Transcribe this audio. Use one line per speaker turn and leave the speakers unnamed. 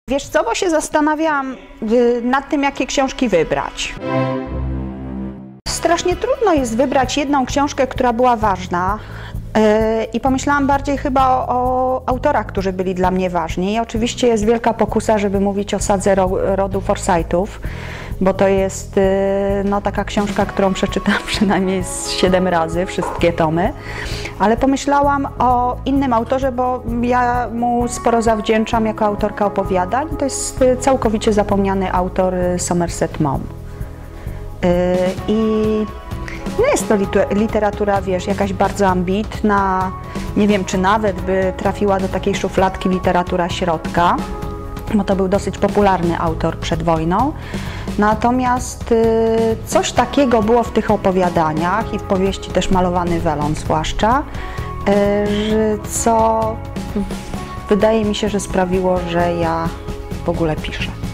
Wiesz co, bo się zastanawiałam nad tym, jakie książki wybrać. Strasznie trudno jest wybrać jedną książkę, która była ważna i pomyślałam bardziej chyba o autorach, którzy byli dla mnie ważni. I oczywiście jest wielka pokusa, żeby mówić o sadze rodu Forsythów, bo to jest no, taka książka, którą przeczytałam przynajmniej 7 razy, wszystkie tomy. Ale pomyślałam o innym autorze, bo ja mu sporo zawdzięczam jako autorka opowiadań. To jest całkowicie zapomniany autor Somerset Maugham. I nie jest to literatura, wiesz, jakaś bardzo ambitna, nie wiem, czy nawet by trafiła do takiej szufladki literatura środka, bo to był dosyć popularny autor przed wojną. Natomiast coś takiego było w tych opowiadaniach i w powieści też Malowany welon zwłaszcza, co wydaje mi się, że sprawiło, że ja w ogóle piszę.